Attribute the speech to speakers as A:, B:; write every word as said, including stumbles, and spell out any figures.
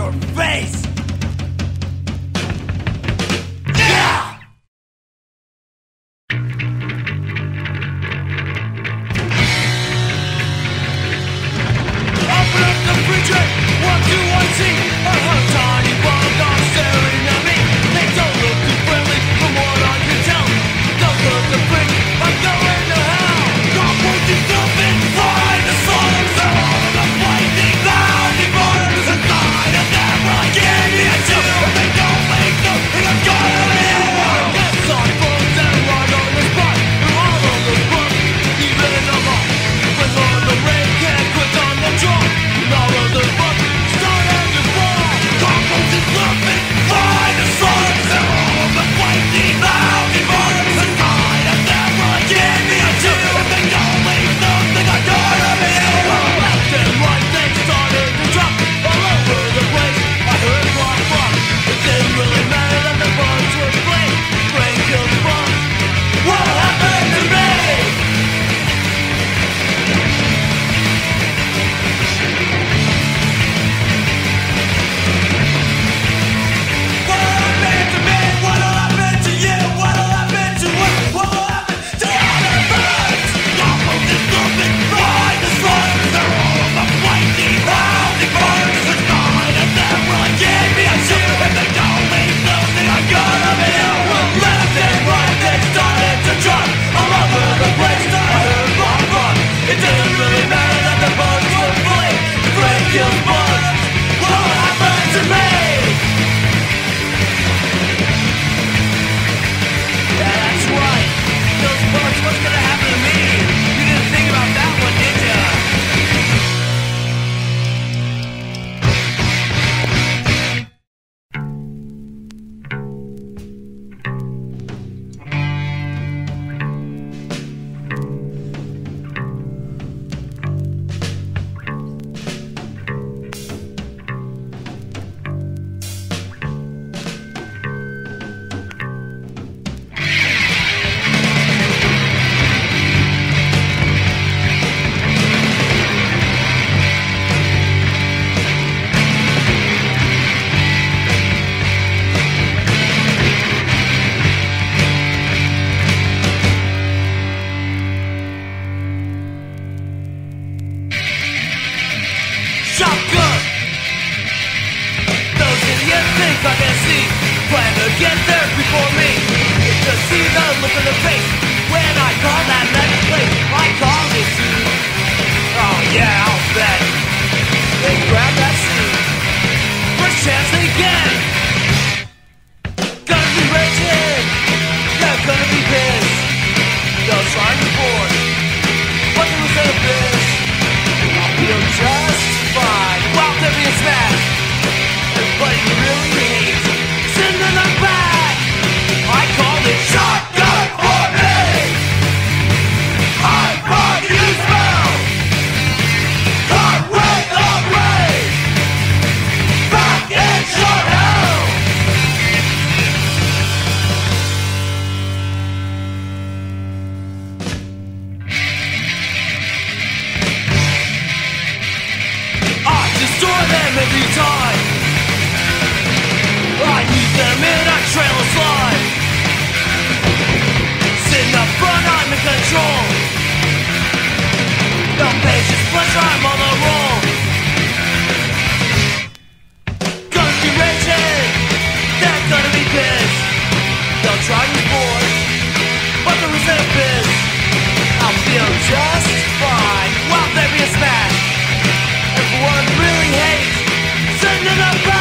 A: your face. Yeah! Open up the fridge, what do I see? A hot tiny bulldog staring at me. They don't look too friendly from what I can tell. Don't look the fridge, I'm going to hell. God won't you stop it? Fly the storms are all of the fighting loud. The borders are gone and never again. It's you, if they don't make them, and I'm gonna live. Yes, I bones and right on the spot. We're all on the run, even in the law. With on the rain, can't quit on the draw. All of the book, start and you fall. Cockroach is loving, fly the storms are all of the fighting loud. The borders are gone and never again. It's you, if they don't leave them, then I'm gonna be alone. Left and right, they started to drop all over the place. I heard rock rock. It didn't really matter that the bugs were playing. Brain killed bugs. What happened to me? What'll happen to me? What'll happen to you? What'll happen to us? What'll happen to other birds? Cockroach is moving, fly the storms. They're all of the fighting loud. The borders are gone and never again. Me and you, if they don't leave them, then I'm gonna be alone. Left and right, they started to drop all over the place. I heard rock rock. It didn't really matter that the bugs were flying. The brain killed bugs. What happened to me? Yeah, that's right. Those bugs, what's gonna happen to me? You didn't think about that one, did ya? Shotgun! Those idiots think I can see. Plan to get there before me. To see the look on the face when I call that next place. I call it too. Oh yeah, I'll bet. They grab that seat. First chance again. Gonna be raging. They're gonna be pissed. They'll try to board. What do we say of this? I'll feel just fine. While they're being smashed. Everybody really hates. Sending them back. I call it shotgun for me. I brought you smell. Caught with the rain. Back in your hell. I destroy them every time. I need them in a trail of slime. Sitting up front, I'm in control. The patience pressure, I'm on the roll. Gonna be raging. They're gonna be pissed. They'll try to force, but the resent is I'll feel just fine while they're being smashed. Everyone really hates sending them back.